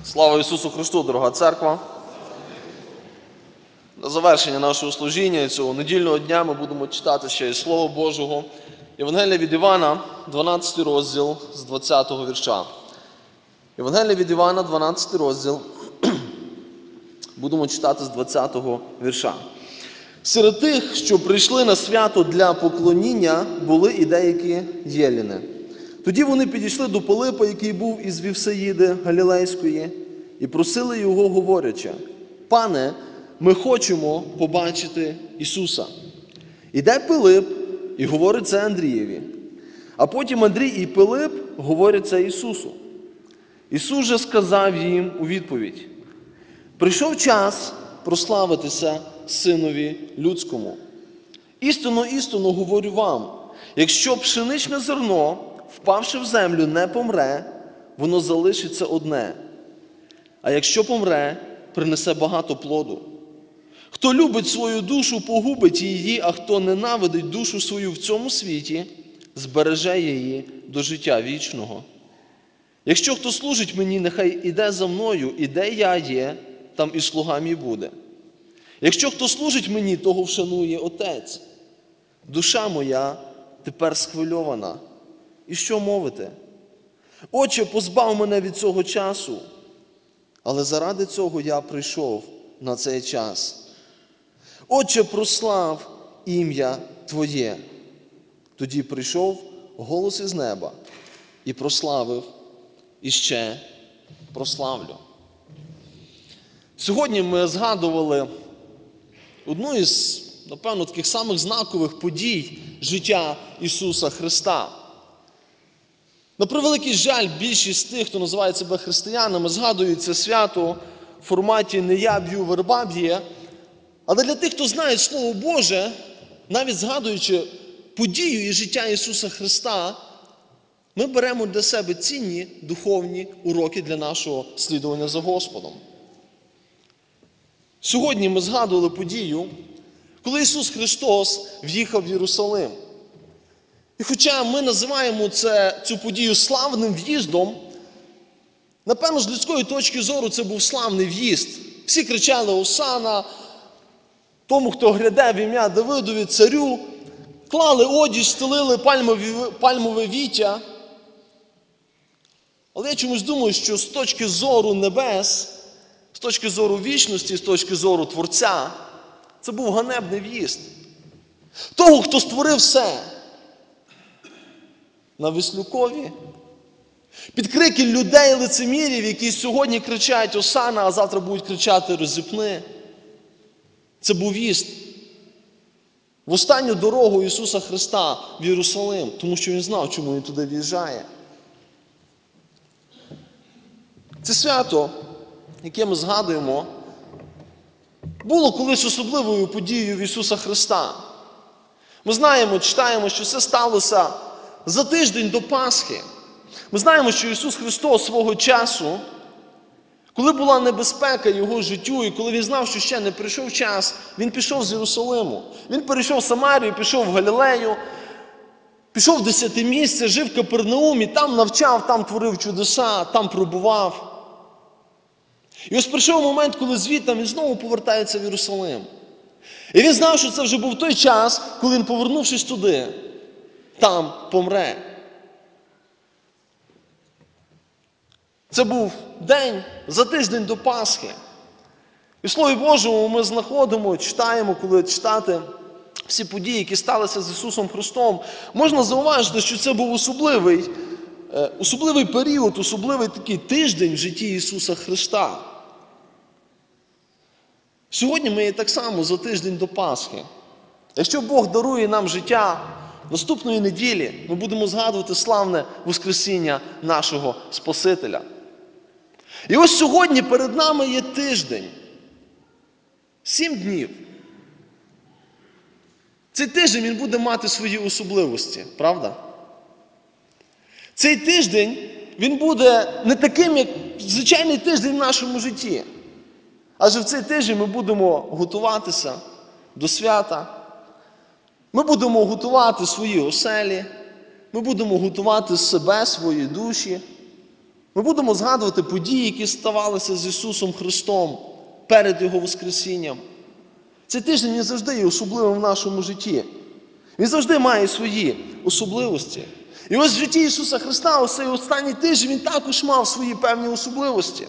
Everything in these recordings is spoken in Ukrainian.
Слава Ісусу Христу, дорога церква! На завершення нашого служіння цього недільного дня ми будемо читати ще із Слова Божого. Євангелія від Івана, 12 розділ з 20-го вірша. Євангелія від Івана, 12 розділ, будемо читати з 20-го вірша. Серед тих, що прийшли на свято для поклоніння, були і деякі єліни. Тоді вони підійшли до Пилипа, який був із Вівсаїди Галілейської, і просили його, говорячи: «Пане, ми хочемо побачити Ісуса». Іде Пилип і говорить це Андрієві. А потім Андрій і Пилип говорять це Ісусу. Ісус же сказав їм у відповідь: «Прийшов час прославитися Синові Людському. Істинно, істинно говорю вам, якщо пшеничне зерно, впавши в землю, не помре, воно залишиться одне. А якщо помре, принесе багато плоду. Хто любить свою душу, погубить її, а хто ненавидить душу свою в цьому світі, збереже її до життя вічного. Якщо хто служить мені, нехай іде за мною, і де я є, там і слуга мій буде. Якщо хто служить мені, того вшанує Отець. Душа моя тепер схвильована. І що мовити? Отче, позбав мене від цього часу, але заради цього я прийшов на цей час. Отче, прослав ім'я Твоє». Тоді прийшов голос із неба і прославив, і ще прославлю. Сьогодні ми згадували одну із, напевно, таких самих знакових подій життя Ісуса Христа. На превеликий жаль, більшість тих, хто називає себе християнами, згадують це свято в форматі «не я б'ю, верба б'є». Але для тих, хто знає Слово Боже, навіть згадуючи подію і життя Ісуса Христа, ми беремо для себе цінні духовні уроки для нашого слідування за Господом. Сьогодні ми згадували подію, коли Ісус Христос в'їхав в Єрусалим. І хоча ми називаємо цю подію славним в'їздом, напевно, з людської точки зору це був славний в'їзд. Всі кричали «Осана», тому, хто гряде в ім'я Давидові, царю, клали одіж, стелили пальмове віття. Але я чомусь думаю, що з точки зору небес, з точки зору вічності, з точки зору Творця, це був ганебний в'їзд. Того, хто створив все, на Віслюкові, під крики людей-лицемірів, які сьогодні кричать «Осана», а завтра будуть кричати «Розіпни». Це був в'їзд в останню дорогу Ісуса Христа в Єрусалим, тому що Він знав, чому Він туди в'їжджає. Це свято, яке ми згадуємо, було колись особливою подією в Ісуса Христа. Ми знаємо, читаємо, що це сталося за тиждень до Пасхи. Ми знаємо, що Ісус Христос свого часу, коли була небезпека Його життю, і коли Він знав, що ще не прийшов час, Він пішов з Єрусалиму. Він перейшов Самарію, пішов в Галілею, пішов в 10-те місце, жив в Капернаумі, там навчав, там творив чудеса, там пробував. І ось прийшов момент, коли звідти Він знову повертається в Єрусалим. І Він знав, що це вже був той час, коли Він, повернувшись туди, там помре. Це був день за тиждень до Пасхи. І в Слові Божому ми знаходимо, читаємо, коли читати всі події, які сталися з Ісусом Христом, можна зауважити, що це був особливий період, особливий такий тиждень в житті Ісуса Христа. Сьогодні ми є так само за тиждень до Пасхи. Якщо Бог дарує нам життя, наступної неділі ми будемо згадувати славне Воскресіння нашого Спасителя. І ось сьогодні перед нами є тиждень. 7 днів. Цей тиждень він буде мати свої особливості, правда? Цей тиждень він буде не таким, як звичайний тиждень в нашому житті. Адже в цей тиждень ми будемо готуватися до свята. Ми будемо готувати свої оселі. Ми будемо готувати себе, свої душі. Ми будемо згадувати події, які ставалися з Ісусом Христом перед Його Воскресінням. Цей тиждень він завжди є особливим в нашому житті. Він завжди має свої особливості. І ось в житті Ісуса Христа, ось цей останній тиждень, він також мав свої певні особливості.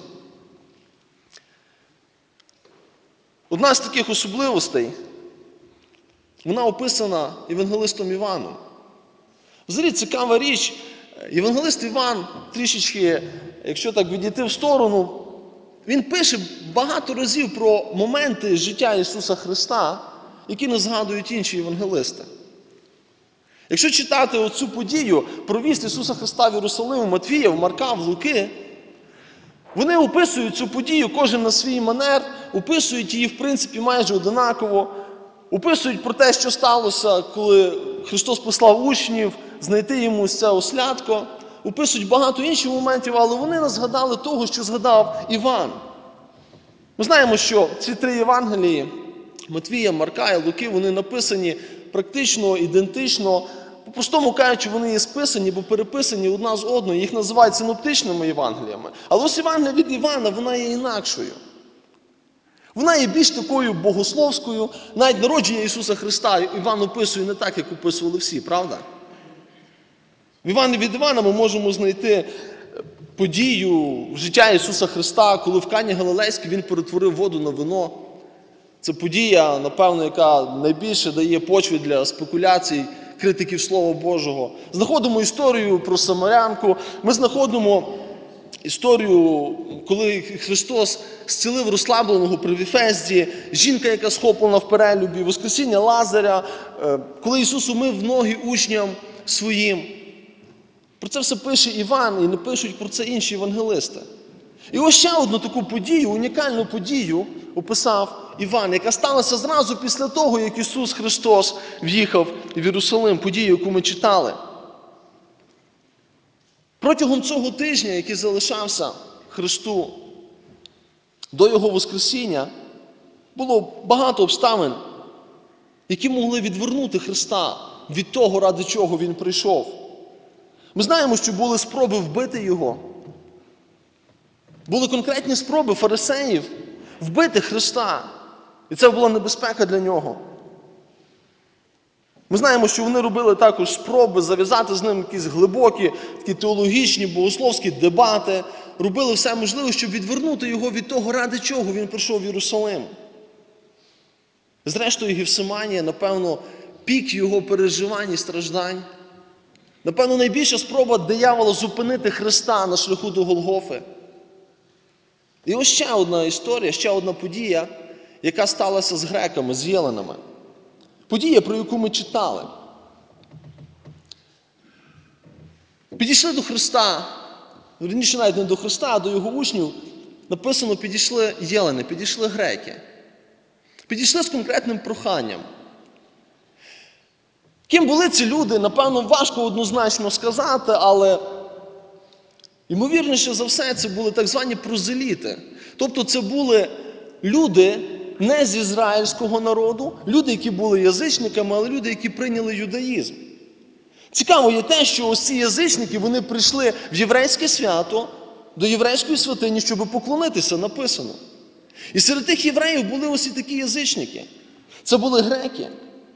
Одна з таких особливостей, вона описана євангелистом Іваном. Взагалі цікава річ, євангелист Іван трішечки, якщо так відійти в сторону, він пише багато разів про моменти життя Ісуса Христа, які не згадують інші євангелисти. Якщо читати оцю подію про в'їзд Ісуса Христа в Єрусалим, у Матвія, в Марка, в Луки, вони описують цю подію, кожен на свій манер, описують її, в принципі, майже одинаково, описують про те, що сталося, коли Христос послав учнів знайти йому це ослятко, описують багато інших моментів, але вони не згадали того, що згадав Іван. Ми знаємо, що ці три Євангелії, Матвія, Марка і Луки, вони написані практично ідентично. По-простому кажучи, вони є списані, бо переписані одна з одної, їх називають синоптичними Євангеліями. Але ось Євангелія від Івана, вона є інакшою. Вона є більш такою богословською. Навіть народження Ісуса Христа Іван описує не так, як описували всі, правда? В Івані від Івана ми можемо знайти подію життя Ісуса Христа, коли в Кані Галилейській Він перетворив воду на вино. Це подія, напевно, яка найбільше дає почву для спекуляцій критиків Слова Божого. Знаходимо історію про Самарянку, ми знаходимо історію, коли Христос зцілив розслабленого при Віфезді, жінка, яка схоплена в перелюбі, воскресіння Лазаря, коли Ісус умив ноги учням своїм. Про це все пише Іван, і не пишуть про це інші євангелисти. І ось ще одну таку подію, унікальну подію описав Іван, яка сталася зразу після того, як Ісус Христос в'їхав в Єрусалим, подію, яку ми читали. Протягом цього тижня, який залишався Христу до Його Воскресіння, було багато обставин, які могли відвернути Христа від того, ради чого Він прийшов. Ми знаємо, що були спроби вбити Його. Були конкретні спроби фарисеїв вбити Христа. І це була небезпека для Нього. Ми знаємо, що вони робили також спроби зав'язати з ним якісь глибокі, такі теологічні, богословські дебати. Робили все можливе, щоб відвернути Його від того, ради чого Він прийшов в Єрусалим. Зрештою, Гефсиманія, напевно, пік Його переживань і страждань. Напевно, найбільша спроба диявола зупинити Христа на шляху до Голгофи. І ось ще одна історія, ще одна подія, яка сталася з греками, з єленами. Подія, про яку ми читали. Підійшли до Христа, вірніше навіть не до Христа, а до Його учнів, написано, підійшли єлени, підійшли греки. Підійшли з конкретним проханням. Ким були ці люди, напевно, важко однозначно сказати, але ймовірніше за все, це були так звані прозеліти. Тобто це були люди не з ізраїльського народу, люди, які були язичниками, але люди, які прийняли юдаїзм. Цікаво є те, що ось ці язичники, вони прийшли в єврейське свято, до єврейської святині, щоб поклонитися, написано. І серед тих євреїв були ось і такі язичники. Це були греки.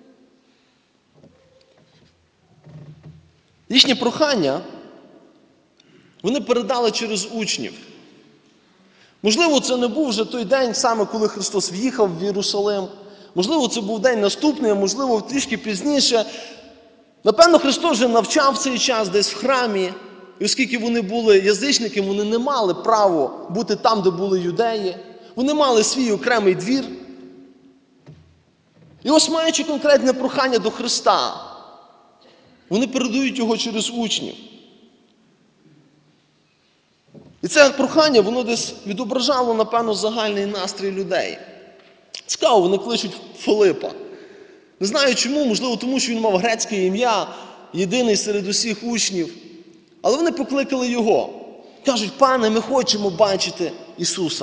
Їхнє прохання вони передали через учнів. Можливо, це не був вже той день, саме коли Христос в'їхав в Єрусалим. Можливо, це був день наступний, а можливо, трішки пізніше. Напевно, Христос вже навчав в цей час десь в храмі. І оскільки вони були язичниками, вони не мали права бути там, де були юдеї. Вони мали свій окремий двір. І ось, маючи конкретне прохання до Христа, вони передають його через учнів. І це прохання, воно десь відображало, напевно, загальний настрій людей. Цікаво, вони кличуть Филипа. Не знаю чому, можливо, тому що він мав грецьке ім'я, єдиний серед усіх учнів. Але вони покликали його. Кажуть, пане, ми хочемо бачити Ісуса.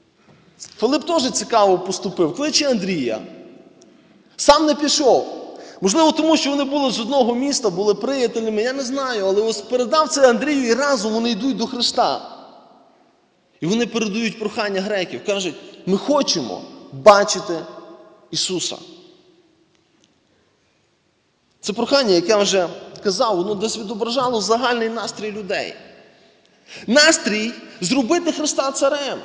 Филип теж цікаво поступив, кличе Андрія. Сам не пішов. Можливо, тому що вони були з одного міста, були приятелями, я не знаю, але ось передав це Андрію і разом вони йдуть до Христа. І вони передають прохання греків, кажуть, ми хочемо бачити Ісуса. Це прохання, як я вже казав, воно десь відображало загальний настрій людей. Настрій зробити Христа царем.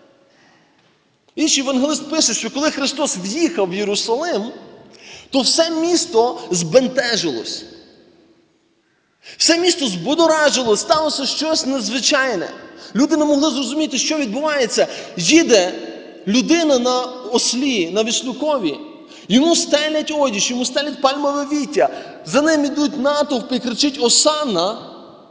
Інший евангелист пише, що коли Христос в'їхав в Єрусалим, то все місто збентежилось. Все місто збудоражилось, сталося щось надзвичайне. Люди не могли зрозуміти, що відбувається. Їде людина на ослі, на віслюкові. Йому стелять одіж, йому стелять пальмове віття. За ним ідуть натовпи і кричить «Осанна».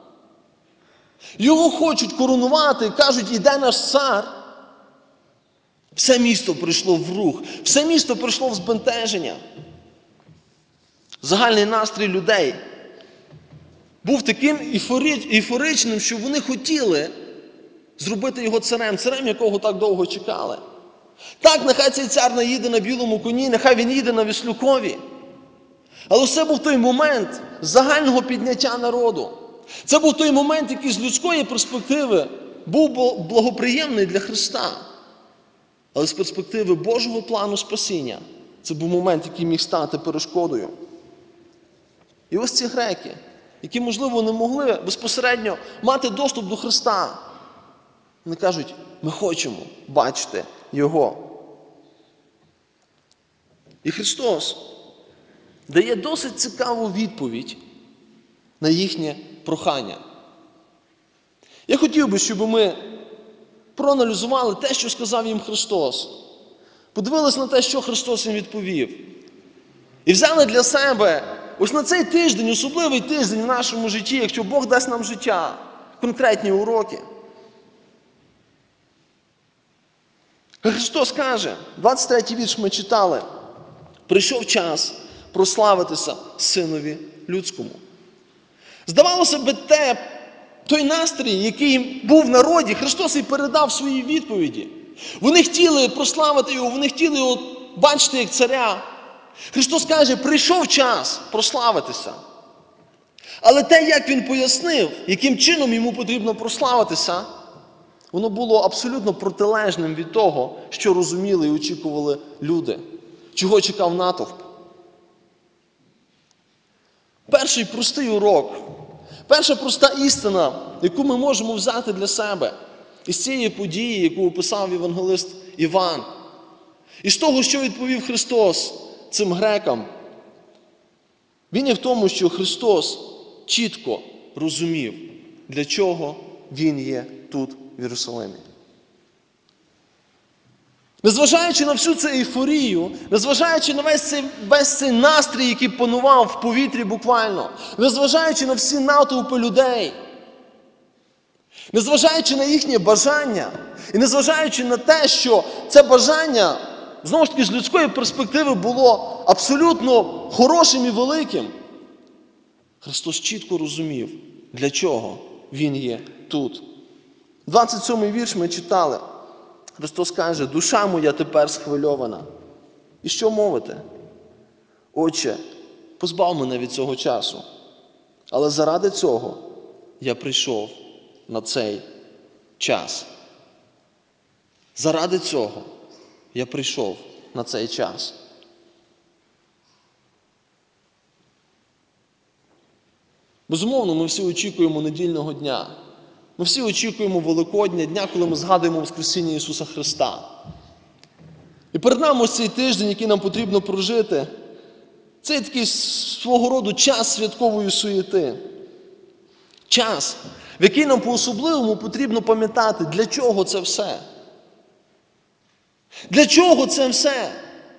Його хочуть коронувати, кажуть «Іде наш цар». Все місто прийшло в рух, все місто прийшло в збентеження. Загальний настрій людей був таким ейфоричним, що вони хотіли зробити його царем, царем, якого так довго чекали. Так, нехай цей цар не їде на білому коні, нехай він їде на віслюкові. Але це був той момент загального підняття народу. Це був той момент, який з людської перспективи був благоприємний для Христа. Але з перспективи Божого плану спасіння це був момент, який міг стати перешкодою. І ось ці греки, які, можливо, не могли безпосередньо мати доступ до Христа, вони кажуть, ми хочемо бачити Його. І Христос дає досить цікаву відповідь на їхнє прохання. Я хотів би, щоб ми проаналізували те, що сказав їм Христос. Подивились на те, що Христос їм відповів. І взяли для себе ось на цей тиждень, особливий тиждень в нашому житті, якщо Бог дасть нам життя, конкретні уроки. Христос каже, 23-й вірш ми читали, прийшов час прославитися Синові Людському. Здавалося б, той настрій, який був в народі, Христос і передав свої відповіді. Вони хотіли прославити Його, вони хотіли Його бачити як царя. Христос каже, прийшов час прославитися. Але те, як Він пояснив, яким чином йому потрібно прославитися, воно було абсолютно протилежним від того, що розуміли і очікували люди. Чого чекав натовп. Перший простий урок, перша проста істина, яку ми можемо взяти для себе із цієї події, яку описав євангелист Іван. І з того, що відповів Христос цим грекам, він є в тому, що Христос чітко розумів, для чого Він є тут, в Єрусалимі. Незважаючи на всю цю ейфорію, незважаючи на весь цей настрій, який панував в повітрі буквально, незважаючи на всі натовпи людей, незважаючи на їхнє бажання, і незважаючи на те, що це бажання, знову ж таки, з людської перспективи було абсолютно хорошим і великим, Христос чітко розумів, для чого Він є тут. 27-й вірш ми читали. Христос каже, душа моя тепер схвильована. І що мовити? Отче, позбав мене від цього часу. Але заради цього я прийшов на цей час. Заради цього я прийшов на цей час. Безумовно, ми всі очікуємо недільного дня. Ми всі очікуємо Великодня, дня, коли ми згадуємо Воскресіння Ісуса Христа. І перед нами ось цей тиждень, який нам потрібно прожити, це є такий свого роду час святкової суєти. Час, в який нам по-особливому потрібно пам'ятати, для чого це все. Для чого це все?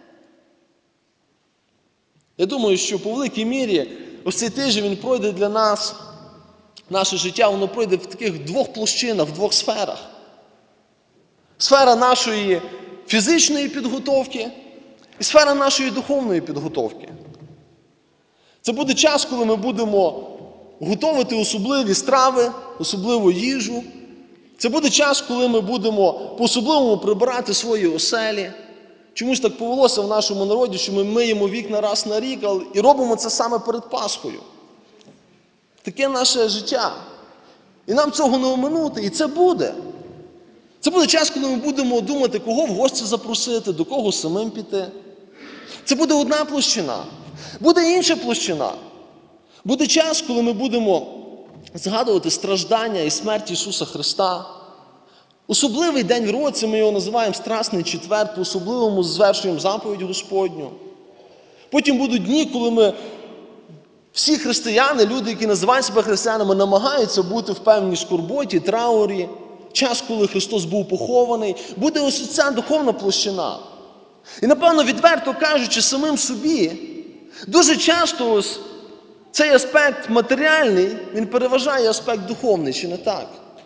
Я думаю, що по великій мірі ось цей тиждень він пройде для нас, наше життя, воно пройде в таких двох площинах, в двох сферах. Сфера нашої фізичної підготовки і сфера нашої духовної підготовки. Це буде час, коли ми будемо готувати особливі страви, особливу їжу. Це буде час, коли ми будемо по-особливому прибирати свої оселі. Чомусь так повелося в нашому народі, що ми миємо вікна раз на рік, і робимо це саме перед Пасхою. Таке наше життя. І нам цього не оминути, і це буде. Це буде час, коли ми будемо думати, кого в гості запросити, до кого самим піти. Це буде одна площина. Буде інша площина. Буде час, коли ми будемо згадувати страждання і смерть Ісуса Христа. Особливий день в році, ми його називаємо Страсний четвер, по-особливому звершуємо заповідь Господню. Потім будуть дні, коли ми, всі християни, люди, які називають себе християнами, намагаються бути в певній скорботі, траурі. Час, коли Христос був похований. Буде ось ця духовна площина. І, напевно, відверто кажучи самим собі, дуже часто ось цей аспект матеріальний, він переважає аспект духовний, чи не так?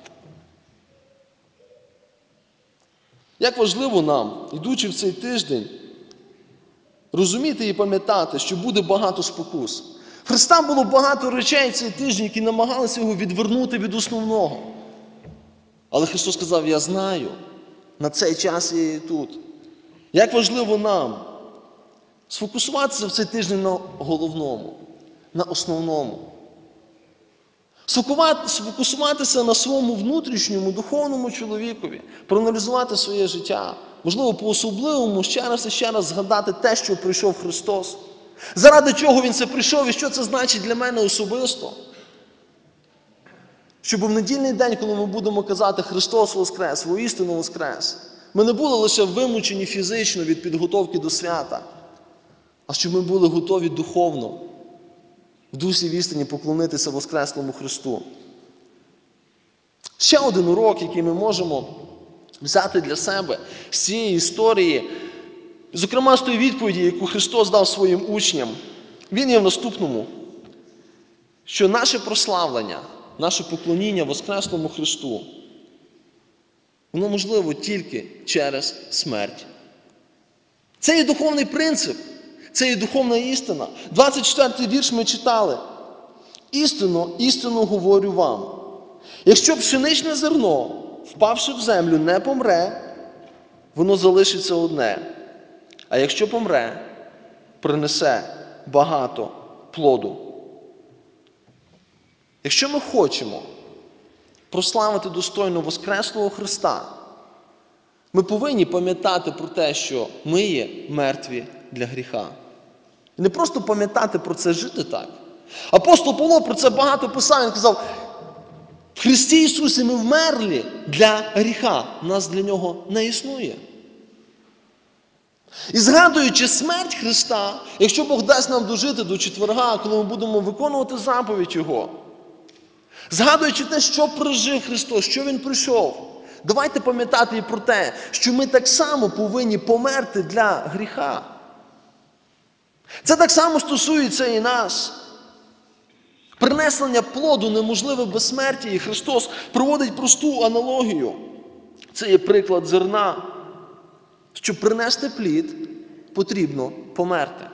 Як важливо нам, йдучи в цей тиждень, розуміти і пам'ятати, що буде багато спокус. В Христа було багато речей цей тиждень, які намагалися його відвернути від основного. Але Христос сказав, я знаю, на цей час я є тут. Як важливо нам сфокусуватися в цей тиждень на головному, на основному. Сфокусуватися на своєму внутрішньому, духовному чоловікові, проаналізувати своє життя. Можливо, по-особливому ще раз і ще раз згадати те, що прийшов Христос. Заради чого Він це прийшов і що це значить для мене особисто. Щоб в недільний день, коли ми будемо казати «Христос воскрес», «Воістину воскрес», ми не були лише вимучені фізично від підготовки до свята, а щоб ми були готові духовно, в дусі в істині поклонитися воскреслому Христу. Ще один урок, який ми можемо взяти для себе з цієї історії, зокрема з тої відповіді, яку Христос дав своїм учням, він є в наступному, що наше прославлення, наше поклоніння воскреслому Христу, воно можливо тільки через смерть. Це є духовний принцип, це є духовна істина. 24-й вірш ми читали. «Істинно, істинно говорю вам, якщо пшеничне зерно, впавши в землю, не помре, воно залишиться одне, а якщо помре, принесе багато плоду». Якщо ми хочемо прославити достойно воскреслого Христа, ми повинні пам'ятати про те, що ми є мертві для гріха. І не просто пам'ятати про це, жити так. Апостол Павло про це багато писав, він казав, в Христі Ісусі ми вмерлі для гріха, нас для нього не існує. І згадуючи смерть Христа, якщо Бог дасть нам дожити до четверга, коли ми будемо виконувати заповідь Його, згадуючи те, що прожив Христос, що Він прийшов, давайте пам'ятати і про те, що ми так само повинні померти для гріха. Це так само стосується і нас. Принесення плоду неможливе без смерті, і Христос проводить просту аналогію. Це є приклад зерна. Щоб принести плід, потрібно померти.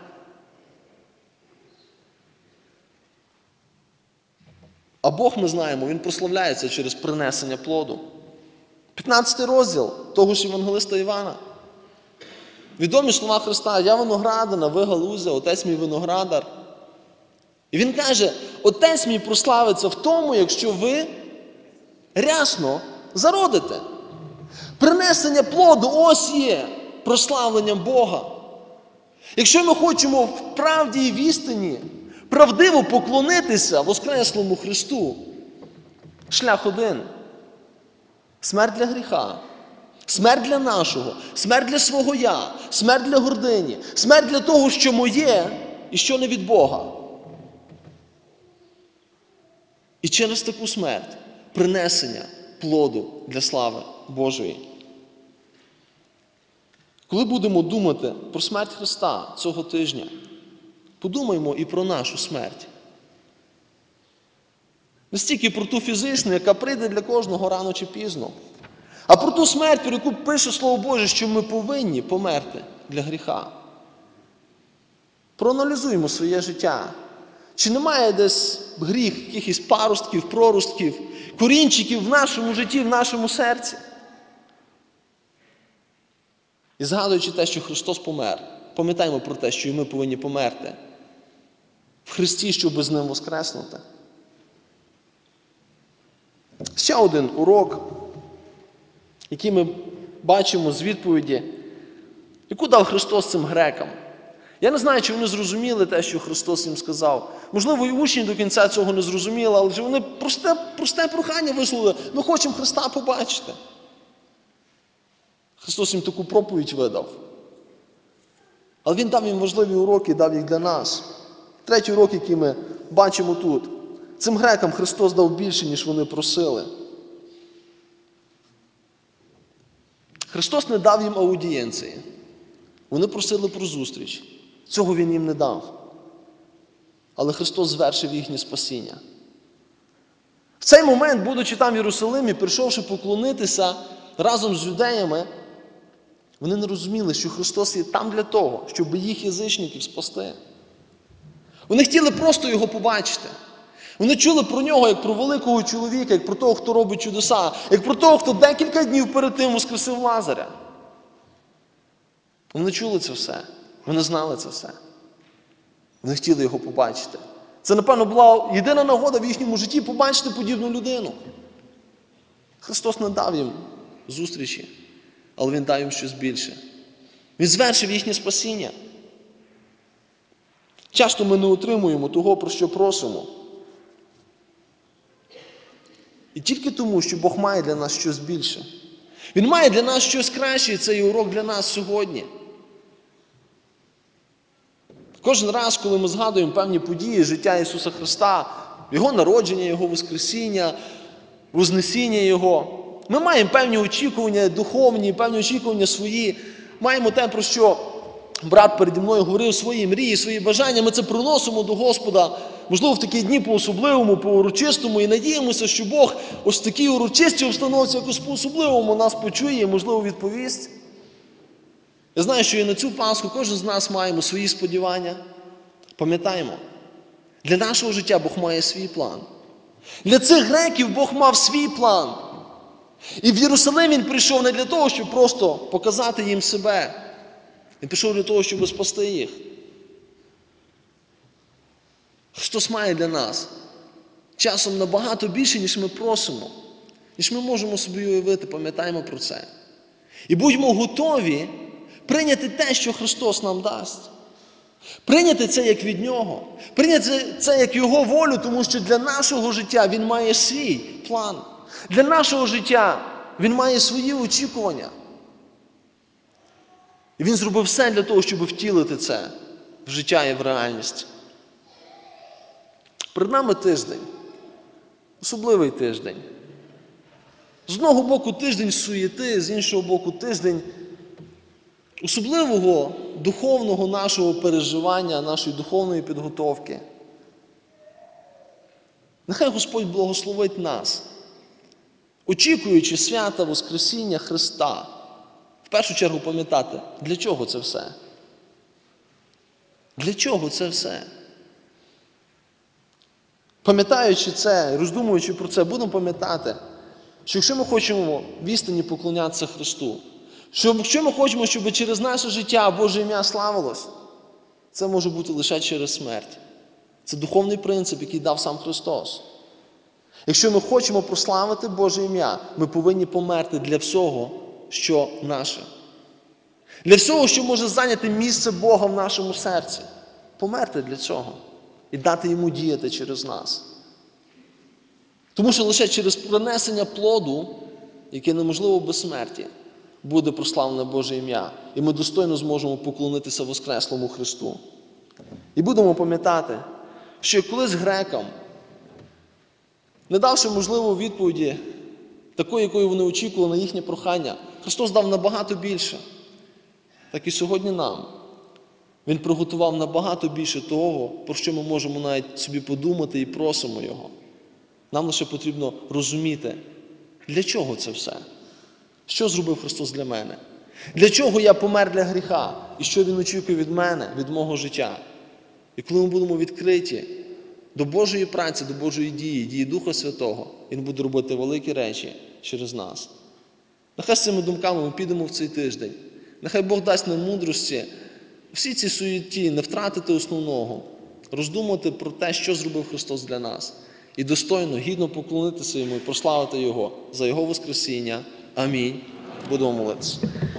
А Бог, ми знаємо, Він прославляється через принесення плоду. 15 розділ того ж Євангелиста Івана. Відомі слова Христа: «Я виноградина, ви галузя, отець мій виноградар». І Він каже, отець мій прославиться в тому, якщо ви рясно зародите. Принесення плоду ось є прославленням Бога. Якщо ми хочемо в правді і в істині правдиво поклонитися воскреслому Христу, шлях один. Смерть для гріха, смерть для нашого, смерть для свого я, смерть для гордині, смерть для того, що моє і що не від Бога. І через таку смерть принесення плоду для слави Божої. Коли будемо думати про смерть Христа цього тижня, подумаймо і про нашу смерть. Не стільки про ту фізичну, яка прийде для кожного рано чи пізно, а про ту смерть, про яку пише Слово Боже, що ми повинні померти для гріха. Проаналізуємо своє життя. Чи немає десь гріх, якихось паростків, проростків, корінчиків в нашому житті, в нашому серці? І згадуючи те, що Христос помер, пам'ятаємо про те, що і ми повинні померти в Христі, щоб з Ним воскреснути. Ще один урок, який ми бачимо з відповіді, яку дав Христос цим грекам. Я не знаю, чи вони зрозуміли те, що Христос їм сказав. Можливо, і учні до кінця цього не зрозуміли, але ж вони просте прохання висловили: ми хочемо Христа побачити. Христос їм таку проповідь видав. Але Він дав їм важливі уроки, дав їх для нас. Третій урок, який ми бачимо тут. Цим грекам Христос дав більше, ніж вони просили. Христос не дав їм аудієнції. Вони просили про зустріч. Цього Він їм не дав. Але Христос звершив їхнє спасіння. В цей момент, будучи там в Єрусалимі, прийшовши поклонитися разом з юдеями, вони не розуміли, що Христос є там для того, щоб їх язичників спасти. Вони хотіли просто Його побачити. Вони чули про Нього як про великого чоловіка, як про того, хто робить чудеса, як про того, хто декілька днів перед тим воскресив Лазаря. Вони чули це все. Вони знали це все. Вони хотіли Його побачити. Це, напевно, була єдина нагода в їхньому житті побачити подібну людину. Христос не дав їм зустрічі, але Він дав їм щось більше. Він звершив їхнє спасіння. Часто ми не отримуємо того, про що просимо. І тільки тому, що Бог має для нас щось більше. Він має для нас щось краще, і це є урок для нас сьогодні. Кожен раз, коли ми згадуємо певні події життя Ісуса Христа, Його народження, Його воскресіння, вознесіння Його, ми маємо певні очікування духовні, певні очікування свої. Маємо те, про що брат переді мною говорив, свої мрії, свої бажання. Ми це приносимо до Господа, можливо, в такі дні по-особливому, по-урочистому, і надіємося, що Бог ось в такій урочистій обстановці, якось по-особливому нас почує і, можливо, відповість. Я знаю, що і на цю Пасху кожен з нас маємо свої сподівання. Пам'ятаємо, для нашого життя Бог має свій план. Для цих греків Бог мав свій план. І в Єрусалим Він прийшов не для того, щоб просто показати їм себе. Він прийшов для того, щоб спасти їх. Христос має для нас часом набагато більше, ніж ми просимо, ніж ми можемо собі уявити, пам'ятаємо про це. І будьмо готові прийняти те, що Христос нам дасть. Прийняти це як від Нього. Прийняти це як Його волю, тому що для нашого життя Він має свій план. Для нашого життя Він має свої очікування. І Він зробив все для того, щоб втілити це в життя і в реальність. Перед нами тиждень. Особливий тиждень. З одного боку тиждень суєти, з іншого боку тиждень особливого духовного нашого переживання, нашої духовної підготовки. Нехай Господь благословить нас, очікуючи свята Воскресіння Христа. В першу чергу пам'ятати, для чого це все? Для чого це все? Пам'ятаючи це, роздумуючи про це, будемо пам'ятати, що якщо ми хочемо в істині поклонятися Христу, що якщо ми хочемо, щоб через наше життя Боже ім'я славилось, це може бути лише через смерть. Це духовний принцип, який дав сам Христос. Якщо ми хочемо прославити Боже ім'я, ми повинні померти для всього, що наше. Для всього, що може зайняти місце Бога в нашому серці. Померти для цього. І дати Йому діяти через нас. Тому що лише через принесення плоду, яке неможливо без смерті, буде прославлене Боже ім'я. І ми достойно зможемо поклонитися Воскреслому Христу. І будемо пам'ятати, що колись грекам, не давши, можливо, відповіді такої, якої вони очікували на їхнє прохання, Христос дав набагато більше. Так і сьогодні нам. Він приготував набагато більше того, про що ми можемо навіть собі подумати і просимо Його. Нам лише потрібно розуміти, для чого це все? Що зробив Христос для мене? Для чого я помер для гріха? І що Він очікує від мене, від мого життя? І коли ми будемо відкриті до Божої праці, до Божої дії Духа Святого, Він буде робити великі речі через нас. Нехай з цими думками ми підемо в цей тиждень, Нехай Бог дасть нам мудрості всі ці суєті не втратити основного, роздумати про те, що зробив Христос для нас. І достойно, гідно поклонитися Йому і прославити Його за Його Воскресіння. Амінь. Будемо молитися.